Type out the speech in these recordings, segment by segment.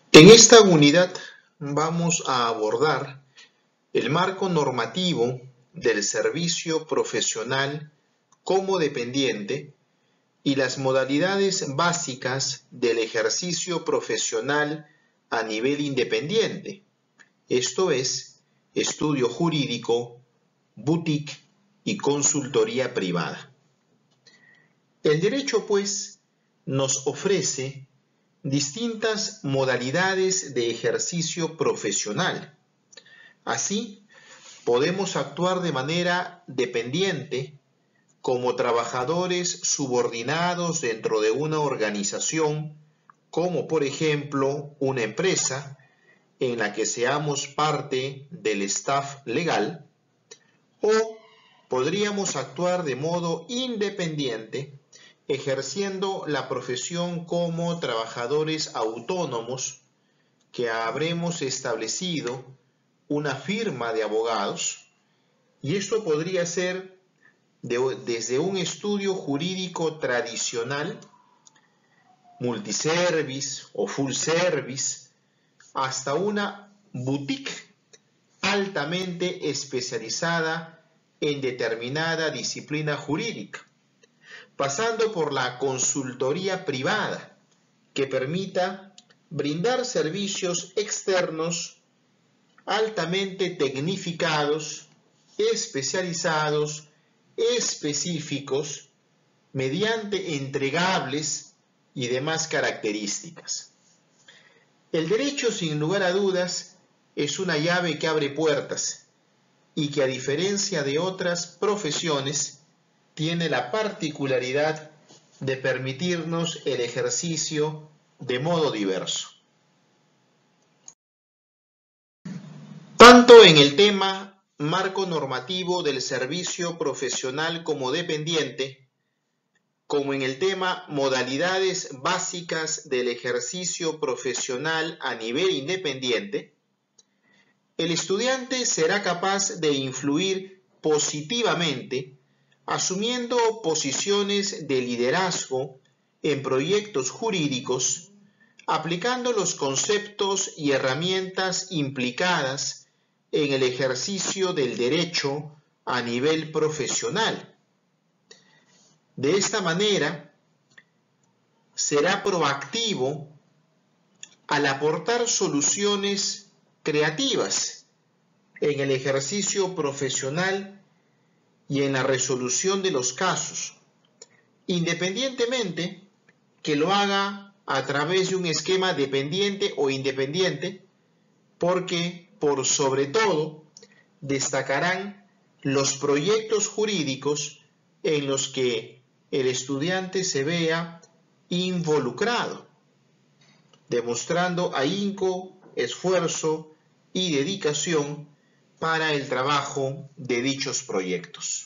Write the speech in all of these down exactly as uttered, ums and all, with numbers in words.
En esta unidad vamos a abordar el marco normativo del servicio profesional como dependiente y las modalidades básicas del ejercicio profesional a nivel independiente, esto es, estudio jurídico, boutique y consultoría privada. El derecho, pues, nos ofrece distintas modalidades de ejercicio profesional. Así, podemos actuar de manera dependiente como trabajadores subordinados dentro de una organización, como por ejemplo una empresa en la que seamos parte del staff legal, o podríamos actuar de modo independiente ejerciendo la profesión como trabajadores autónomos que habremos establecido una firma de abogados, y esto podría ser de, desde un estudio jurídico tradicional, multiservice o full service, hasta una boutique altamente especializada en determinada disciplina jurídica, pasando por la consultoría privada, que permita brindar servicios externos altamente tecnificados, especializados, específicos, mediante entregables y demás características. El derecho, sin lugar a dudas, es una llave que abre puertas y que, a diferencia de otras profesiones, tiene la particularidad de permitirnos el ejercicio de modo diverso. Tanto en el tema marco normativo del servicio profesional como dependiente, como en el tema modalidades básicas del ejercicio profesional a nivel independiente, el estudiante será capaz de influir positivamente asumiendo posiciones de liderazgo en proyectos jurídicos, aplicando los conceptos y herramientas implicadas en el ejercicio del derecho a nivel profesional. De esta manera, será proactivo al aportar soluciones creativas en el ejercicio profesional y en la resolución de los casos, independientemente que lo haga a través de un esquema dependiente o independiente, porque por sobre todo destacarán los proyectos jurídicos en los que el estudiante se vea involucrado, demostrando ahínco, esfuerzo y dedicación para el trabajo de dichos proyectos.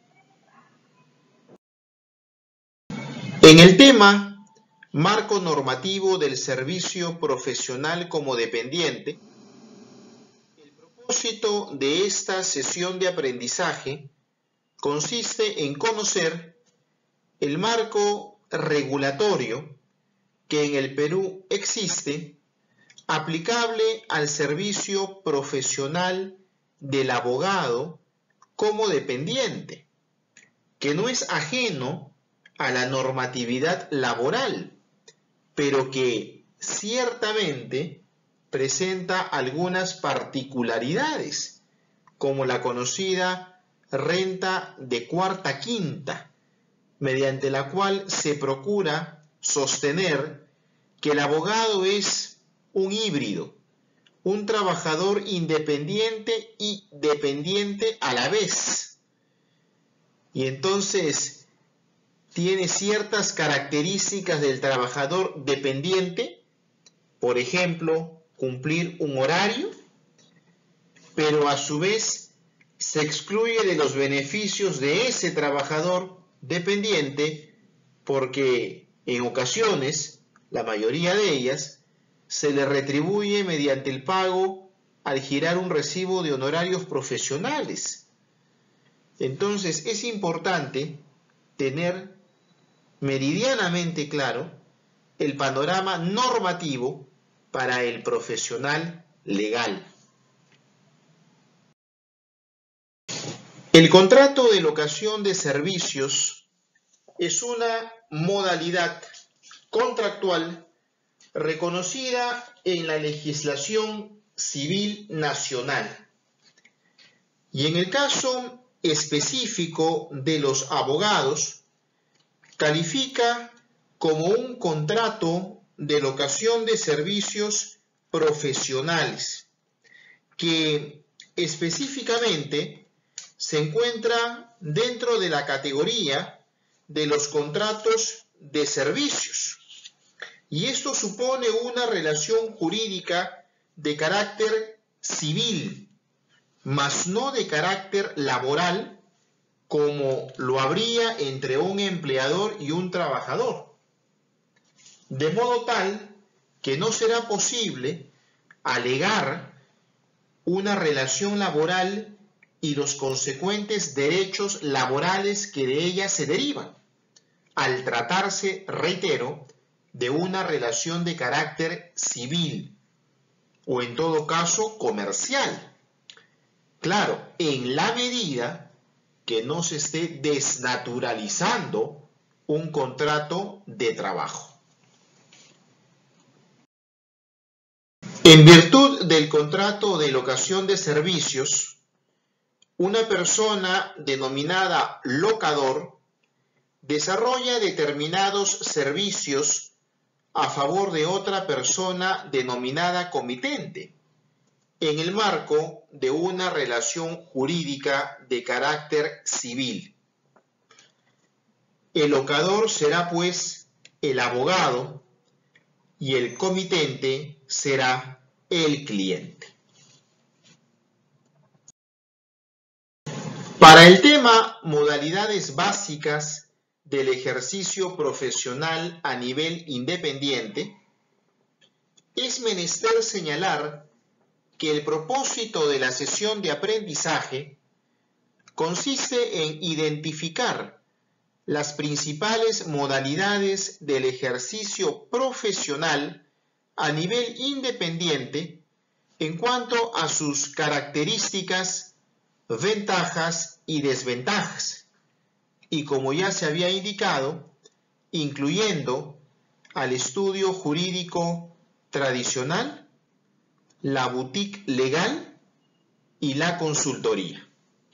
En el tema marco normativo del servicio profesional como dependiente, el propósito de esta sesión de aprendizaje consiste en conocer el marco regulatorio que en el Perú existe, aplicable al servicio profesional del abogado como dependiente, que no es ajeno a la normatividad laboral, pero que ciertamente presenta algunas particularidades, como la conocida renta de cuarta quinta, mediante la cual se procura sostener que el abogado es un híbrido, un trabajador independiente y dependiente a la vez. Y entonces tiene ciertas características del trabajador dependiente, por ejemplo, cumplir un horario, pero a su vez se excluye de los beneficios de ese trabajador dependiente porque en ocasiones, la mayoría de ellas, se le retribuye mediante el pago al girar un recibo de honorarios profesionales. Entonces es importante tener meridianamente claro el panorama normativo para el profesional legal. El contrato de locación de servicios es una modalidad contractual reconocida en la legislación civil nacional y en el caso específico de los abogados califica como un contrato de locación de servicios profesionales que específicamente se encuentra dentro de la categoría de los contratos de servicios. Y esto supone una relación jurídica de carácter civil, mas no de carácter laboral, como lo habría entre un empleador y un trabajador. De modo tal que no será posible alegar una relación laboral y los consecuentes derechos laborales que de ella se derivan, al tratarse, reitero, de una relación de carácter civil o en todo caso comercial. Claro, en la medida que no se esté desnaturalizando un contrato de trabajo. En virtud del contrato de locación de servicios, una persona denominada locador desarrolla determinados servicios a favor de otra persona denominada comitente, en el marco de una relación jurídica de carácter civil. El locador será, pues, el abogado y el comitente será el cliente. Para el tema modalidades básicas del ejercicio profesional a nivel independiente, es menester señalar que el propósito de la sesión de aprendizaje consiste en identificar las principales modalidades del ejercicio profesional a nivel independiente en cuanto a sus características, ventajas y desventajas, y como ya se había indicado, incluyendo al estudio jurídico tradicional, la boutique legal y la consultoría.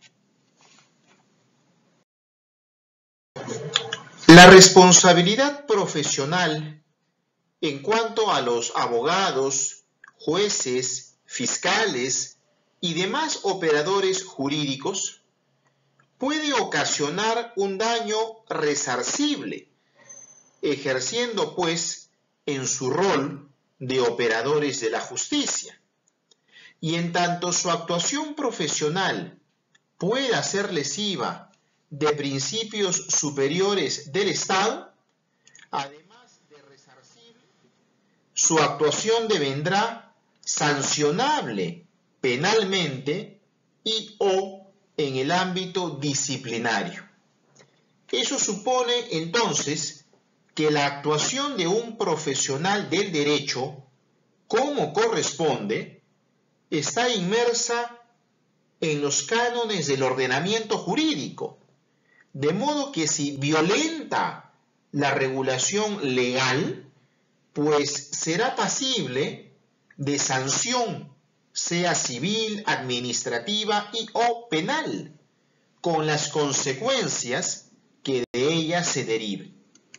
La responsabilidad profesional en cuanto a los abogados, jueces, fiscales y demás operadores jurídicos puede ocasionar un daño resarcible, ejerciendo pues en su rol de operadores de la justicia. Y en tanto su actuación profesional pueda ser lesiva de principios superiores del Estado, además de resarcible, su actuación devendrá sancionable penalmente y o en el ámbito disciplinario. Eso supone entonces que la actuación de un profesional del derecho, como corresponde, está inmersa en los cánones del ordenamiento jurídico, de modo que si violenta la regulación legal, pues será pasible de sanción, sea civil, administrativa y o penal, con las consecuencias que de ella se deriven.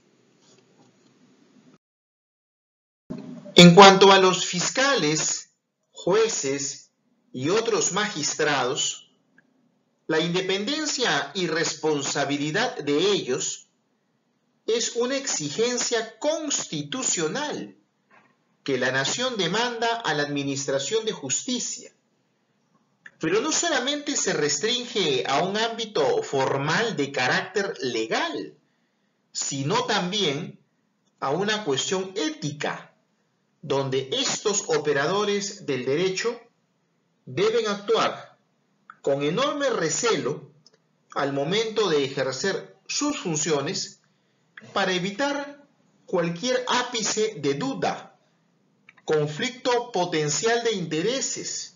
En cuanto a los fiscales, jueces y otros magistrados, la independencia y responsabilidad de ellos es una exigencia constitucional que la nación demanda a la administración de justicia. Pero no solamente se restringe a un ámbito formal de carácter legal, sino también a una cuestión ética, donde estos operadores del derecho deben actuar con enorme recelo al momento de ejercer sus funciones para evitar cualquier ápice de duda conflicto potencial de intereses,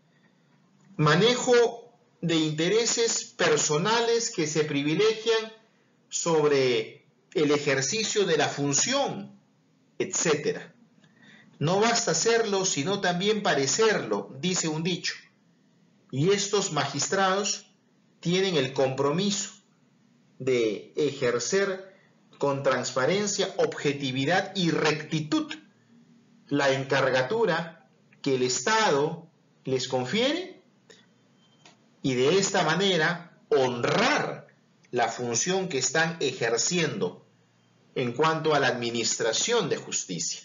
manejo de intereses personales que se privilegian sobre el ejercicio de la función, etcétera. No basta hacerlo, sino también parecerlo, dice un dicho. Y estos magistrados tienen el compromiso de ejercer con transparencia, objetividad y rectitud la encargatura que el Estado les confiere y de esta manera honrar la función que están ejerciendo en cuanto a la administración de justicia.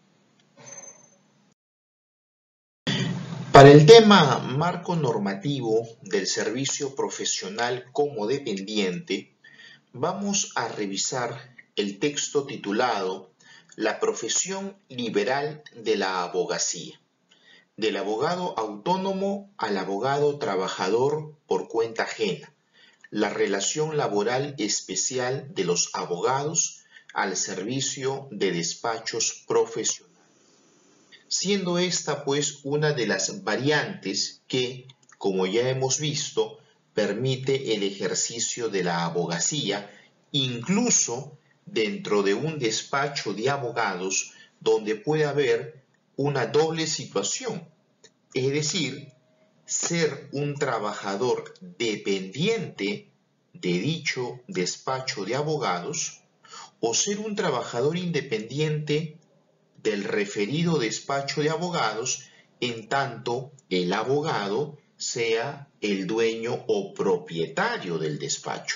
Para el tema marco normativo del servicio profesional como dependiente, vamos a revisar el texto titulado La profesión liberal de la abogacía, del abogado autónomo al abogado trabajador por cuenta ajena, la relación laboral especial de los abogados al servicio de despachos profesionales, siendo esta pues una de las variantes que, como ya hemos visto, permite el ejercicio de la abogacía, incluso dentro de un despacho de abogados donde puede haber una doble situación, es decir, ser un trabajador dependiente de dicho despacho de abogados o ser un trabajador independiente del referido despacho de abogados en tanto el abogado sea el dueño o propietario del despacho.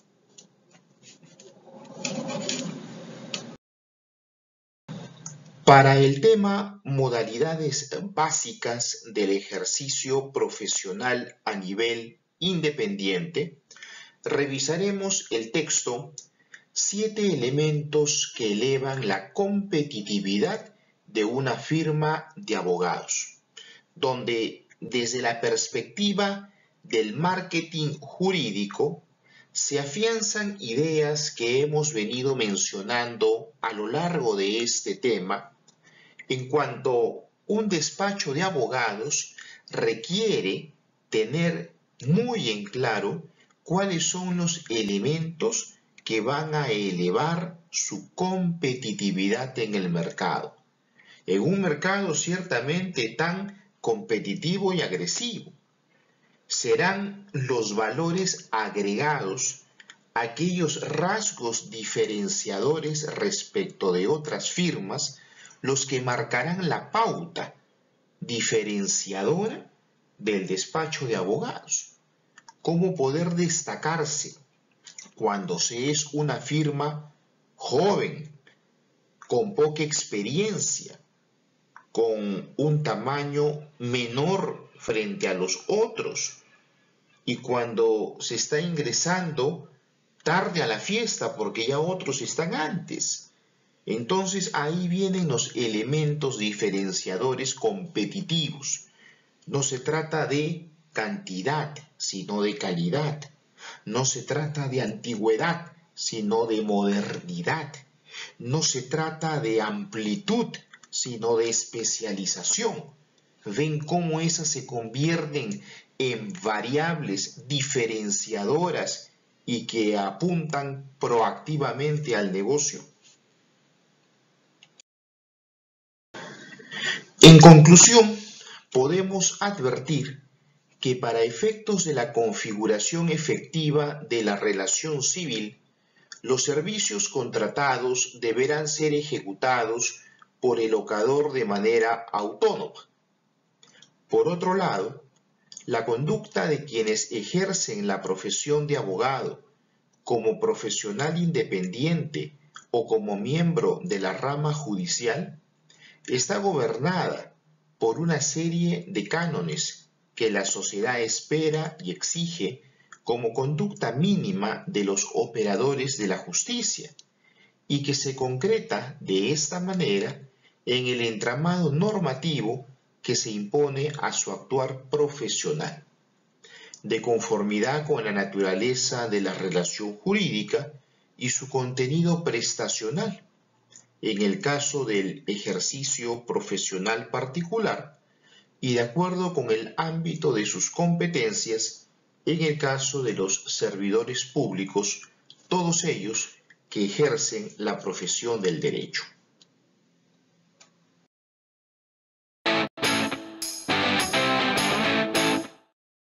Para el tema modalidades básicas del ejercicio profesional a nivel independiente, revisaremos el texto Siete elementos que elevan la competitividad de una firma de abogados, donde desde la perspectiva del marketing jurídico se afianzan ideas que hemos venido mencionando a lo largo de este tema, en cuanto un despacho de abogados requiere tener muy en claro cuáles son los elementos que van a elevar su competitividad en el mercado, en un mercado ciertamente tan competitivo y agresivo. Serán los valores agregados, aquellos rasgos diferenciadores respecto de otras firmas, los que marcarán la pauta diferenciadora del despacho de abogados. Cómo poder destacarse cuando se es una firma joven, con poca experiencia, con un tamaño menor frente a los otros, y cuando se está ingresando tarde a la fiesta porque ya otros están antes. Entonces ahí vienen los elementos diferenciadores competitivos. No se trata de cantidad, sino de calidad. No se trata de antigüedad, sino de modernidad. No se trata de amplitud, sino de especialización. Ven cómo esas se convierten en variables diferenciadoras y que apuntan proactivamente al negocio. En conclusión, podemos advertir que para efectos de la configuración efectiva de la relación civil, los servicios contratados deberán ser ejecutados por el locador de manera autónoma. Por otro lado, la conducta de quienes ejercen la profesión de abogado como profesional independiente o como miembro de la rama judicial está gobernada por una serie de cánones que la sociedad espera y exige como conducta mínima de los operadores de la justicia y que se concreta de esta manera en el entramado normativo que se impone a su actuar profesional, de conformidad con la naturaleza de la relación jurídica y su contenido prestacional, en el caso del ejercicio profesional particular y de acuerdo con el ámbito de sus competencias en el caso de los servidores públicos, todos ellos que ejercen la profesión del derecho.